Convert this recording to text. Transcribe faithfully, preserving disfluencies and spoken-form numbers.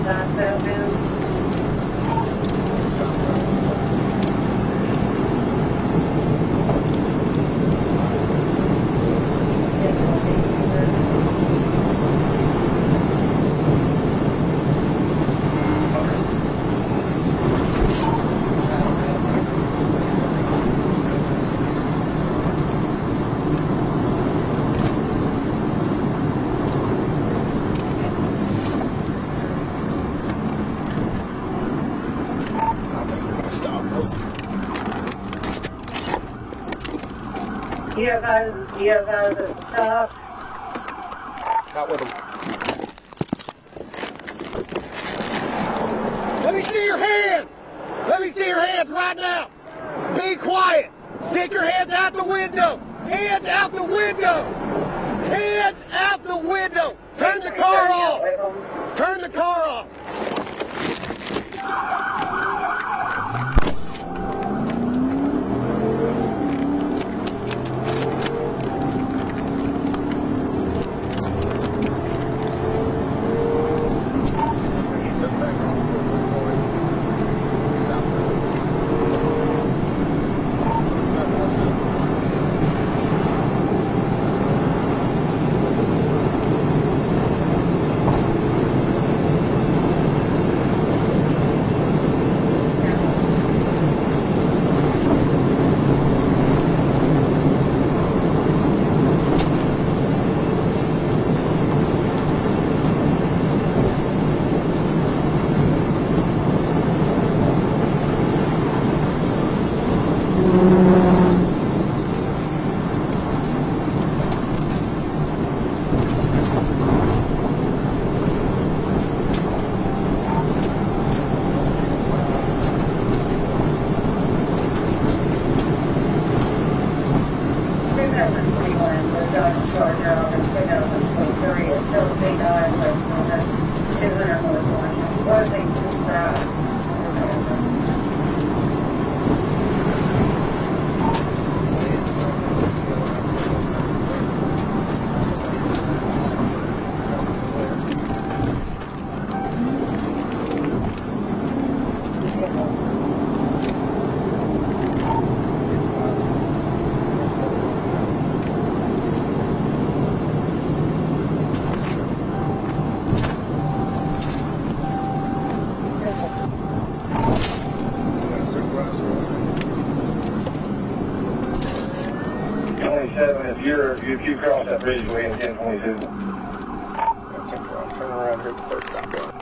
Not that man. Do you have guys, do you have guys that stop? Not with them. Let me see your hands! Let me see your hands right now! Be quiet! Stick your hands out the window! Hands out the window! Hands out the window! Turn the car off! Turn the car off! If you're if you cross that bridge, we're in ten twenty-two. Turn around here at the first stop.